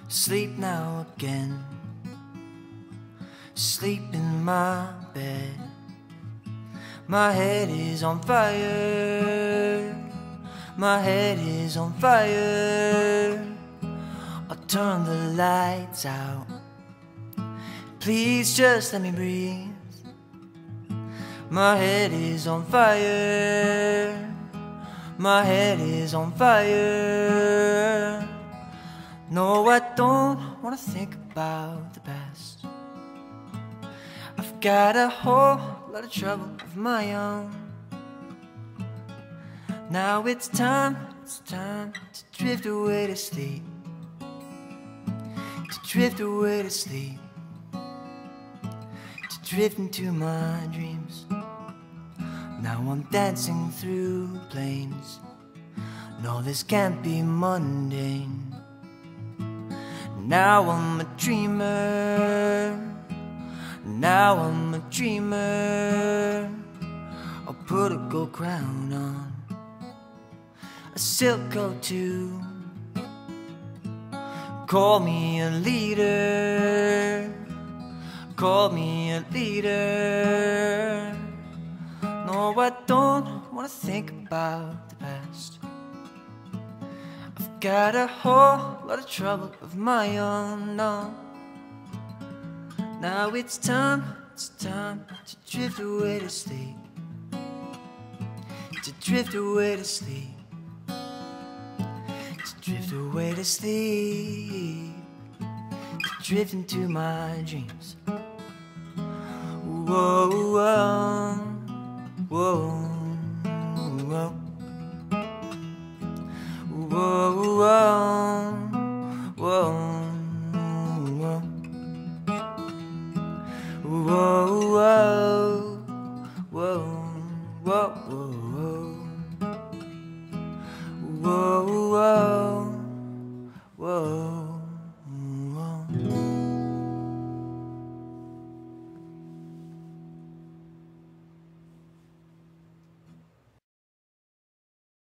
Sleep now again. Sleep in my bed. My head is on fire. My head is on fire. I'll turn the lights out. Please just let me breathe. My head is on fire. My head is on fire. No, I don't wanna think about the past. I've got a whole lot of trouble of my own. Now it's time to drift away to sleep. To drift away to sleep. To drift into my dreams. Now I'm dancing through plains. No, this can't be mundane. Now I'm a dreamer. Now I'm a dreamer. I'll put a gold crown on, a silk coat too. Call me a leader. Call me a leader. No, I don't wanna think about the past. I've got a whole lot of trouble of my own, no. Now it's time to drift away to sleep. To drift away to sleep. To drift away to sleep. To drift into my dreams. Whoa, whoa, whoa, whoa. Whoa, whoa, whoa, whoa. Whoa, whoa, whoa, whoa, whoa. Whoa, whoa.